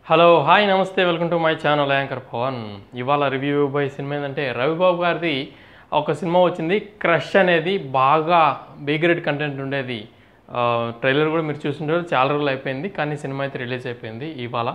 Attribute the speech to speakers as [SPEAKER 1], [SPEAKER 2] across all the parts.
[SPEAKER 1] Hello hi namaste welcome to my channel anchor Pavan. ఇవాళ review ఇవ్వబోయే cinema ఏంటంటే రవిబాబు గారిది ఒక సినిమా వచ్చింది, క్రష్ అనేది. బాగా బి గ్రేడ్ కంటెంట్ ఉండేది. ట్రైలర్ కూడా మీరు చూస్తుంటారు, చాలా రోజులు అయిపోయింది, కానీ సినిమా అయితే రిలీజ్ అయిపోయింది ఇవాళ.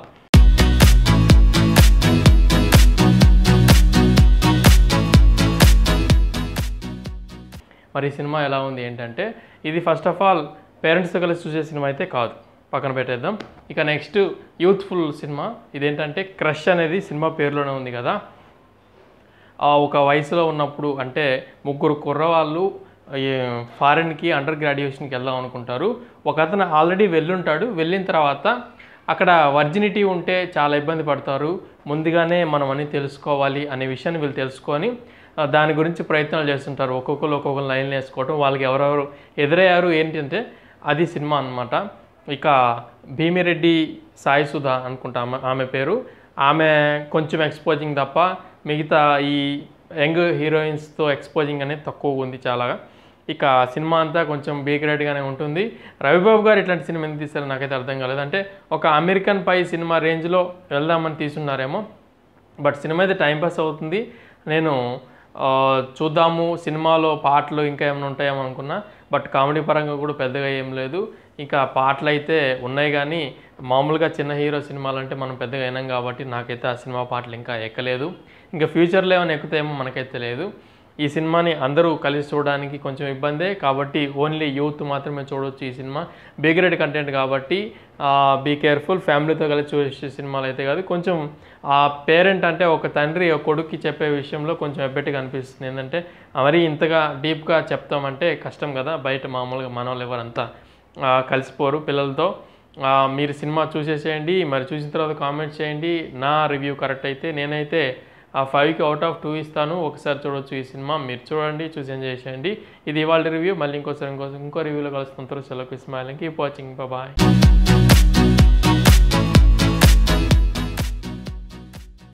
[SPEAKER 1] మరి ఈ సినిమా ఎలా ఉంది ఏంటంటే, ఇది ఫస్ట్ ఆఫ్ ఆల్ పేరెంట్స్తో కలిసి చూసే సినిమా అయితే కాదు, పక్కన పెట్టేద్దాం. ఇక నెక్స్ట్ యూత్ఫుల్ సినిమా. ఇదేంటంటే క్రష్ అనేది సినిమా పేరులోనే ఉంది కదా. ఒక వయసులో ఉన్నప్పుడు అంటే ముగ్గురు కుర్రవాళ్ళు ఫారెన్కి అండర్ గ్రాడ్యుయేషన్కి వెళ్దాం అనుకుంటారు. ఒక అతను ఆల్రెడీ వెళ్ళుంటాడు. వెళ్ళిన తర్వాత అక్కడ వర్జినిటీ ఉంటే చాలా ఇబ్బంది పడతారు. ముందుగానే మనం అన్నీ తెలుసుకోవాలి అనే విషయాన్ని వీళ్ళు తెలుసుకొని దాని గురించి ప్రయత్నాలు చేస్తుంటారు. ఒక్కొక్కరు లైన్లు వేసుకోవటం, వాళ్ళకి ఎవరెవరు ఎదురయ్యారు ఏంటంటే అది సినిమా అన్నమాట. ఇక భీమిరెడ్డి సాయి సుధా అనుకుంటా ఆమె పేరు. ఆమె కొంచెం ఎక్స్పోజింగ్ తప్ప మిగతా ఈ యంగ్ హీరోయిన్స్తో ఎక్స్పోజింగ్ అనేది తక్కువ ఉంది చాలా. ఇక సినిమా అంతా కొంచెం బీ గ్రేడ్గానే ఉంటుంది. రవిబాబు గారు ఇట్లాంటి సినిమా ఎందుకు తీస్తారో నాకైతే అర్థం కాలేదు. అంటే ఒక అమెరికన్ పై సినిమా రేంజ్లో వెళ్దామని తీసున్నారేమో, బట్ సినిమా అయితే టైంపాస్ అవుతుంది. నేను చూద్దాము సినిమాలో పాటలు ఇంకా ఏమైనా ఉంటాయేమో అనుకున్నా, బట్ కామెడీ పరంగా కూడా పెద్దగా ఏం లేదు. ఇంకా పాటలు అయితే ఉన్నాయి, కానీ మామూలుగా చిన్న హీరో సినిమాలు అంటే మనం పెద్దగా అయినాం కాబట్టి నాకైతే ఆ సినిమా పాటలు ఇంకా ఎక్కలేదు. ఇంకా ఫ్యూచర్లో ఏమైనా ఎక్కుతాయేమో మనకైతే లేదు. ఈ సినిమాని అందరూ కలిసి చూడడానికి కొంచెం ఇబ్బందే కాబట్టి ఓన్లీ యూత్ మాత్రమే చూడవచ్చు ఈ సినిమా. బి గ్రేడ్ కంటెంట్ కాబట్టి బీ కేర్ఫుల్. ఫ్యామిలీతో కలిసి చూసే సినిమాలు అయితే కాదు. కొంచెం ఆ పేరెంట్ అంటే ఒక తండ్రి ఒక కొడుక్కి చెప్పే విషయంలో కొంచెం ఎబ్బెట్టుగా అనిపిస్తుంది. ఏంటంటే మరీ ఇంతగా డీప్గా చెప్తామంటే కష్టం కదా. బయట మామూలుగా మనవాళ్ళు ఎవరంతా కలిసిపోరు పిల్లలతో. మీరు సినిమా చూసేసేయండి, మరి చూసిన తర్వాత కామెంట్ చేయండి. నా రివ్యూ కరెక్ట్ అయితే నేనైతే 5కి అవుట్ ఆఫ్ 2 ఇస్తాను. ఒకసారి చూడవచ్చు ఈ సినిమా, మీరు చూడండి, చూసి ఎంజాయ్ చేయండి. ఇది ఇవాళ రివ్యూ. మళ్ళీ ఇంకో రివ్యూలో కలుసుకుంటారు. సెలవు, స్మైలింగ్, కీప్ వాచింగ్, బాయ్.